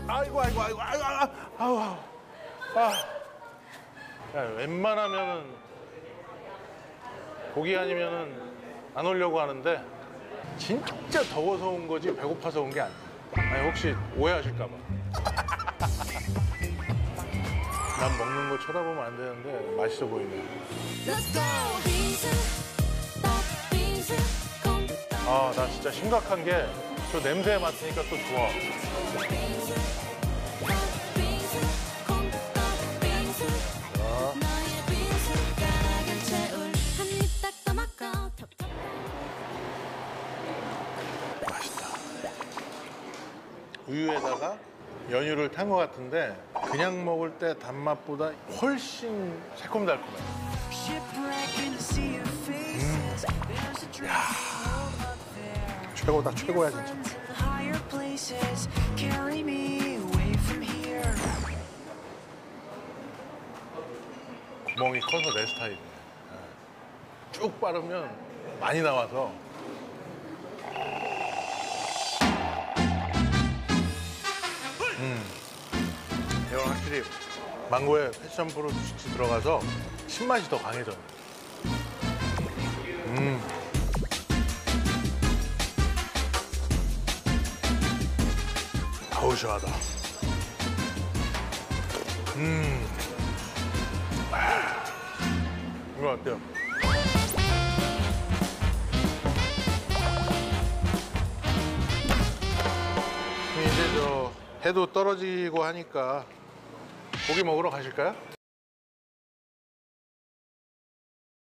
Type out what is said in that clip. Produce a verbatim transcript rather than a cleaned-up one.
아이고 아이고 아이고 아이고 아이고 아우 아. 야, 웬만하면은 고기 아니면은 안 오려고 하는데 진짜 더워서 온 거지 배고파서 온 게 아니야. 아니 혹시 오해하실까 봐. 난 먹는 거 쳐다보면 안 되는데 맛있어 보이네. 아, 나 진짜 심각한 게 저 냄새 맡으니까 또 좋아. 맛있다. 우유에다가 연유를 탄 것 같은데 그냥 먹을 때 단맛보다 훨씬 새콤달콤해. 음. 야, 최고다, 최고야 진짜. 구멍이 커서 내 스타일이네. 쭉 빠르면 많이 나와서. 음, 이건 확실히 망고에 패션 프루트이 들어가서 신맛이 더 강해졌네. 음. 아우 시원하다. 음. 아. 이거 어때요? 이제 저 해도 떨어지고 하니까 고기 먹으러 가실까요?